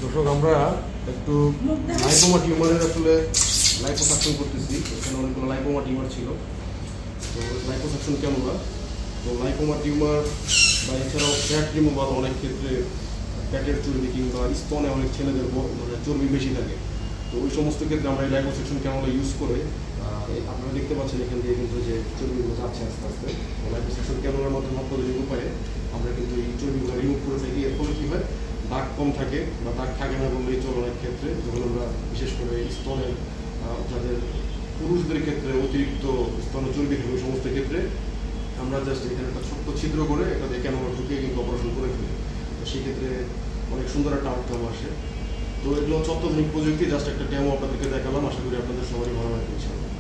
দর্শক আমরা একটু লাইপোমা টিউমারের আসলে লাইপোসাকশন করতেছি। এখানে অনেকগুলো লাইপোমা টিউমার ছিল। তো লাইপোসাকশন কেন না, তো লাইপোমা টিউমার বা এছাড়াও ফ্যাট রিমুভাল অনেক ক্ষেত্রে ফ্যাটের চর্বি কিংবা স্তনে অনেক ছেলেদের মানে চর্বি বেশি থাকে। তো ওই সমস্ত ক্ষেত্রে আমরা এই লাইপোসাকশন ক্যানোলা ইউজ করে আপনারা দেখতে পাচ্ছেন এখান দিয়ে কিন্তু যে চর্বিগুলো যাচ্ছে আস্তে আস্তে। লাইপোসাকশন ক্যানোলার মাধ্যমে অত্যাধুনিক উপায়ে আমরা কিন্তু এই চর্বিগুলো রিমুভ করে থাকি। এর ফলে কী হয়, দাগ কম থাকে বা দাগ থাকে না বললেই চলে। অনেক ক্ষেত্রে যখন আমরা বিশেষ করে স্তনে যাদের পুরুষদের ক্ষেত্রে অতিরিক্ত স্তন চর্বি থাকে ওই সমস্ত ক্ষেত্রে আমরা জাস্ট এখানে একটা ছোট্ট ছিদ্র করে এটা দিয়ে ক্যানোলা ঢুকিয়ে কিন্তু অপারেশন করে ফেলি। তো সেক্ষেত্রে অনেক সুন্দর একটা আউটকাম আসে। তো এগুলো হচ্ছে অত্যাধুনিক প্রযুক্তি। জাস্ট একটা ডেমো আপনাদেরকে দেখালাম, আশা করি আপনাদের সবারই ভালো লাগবে।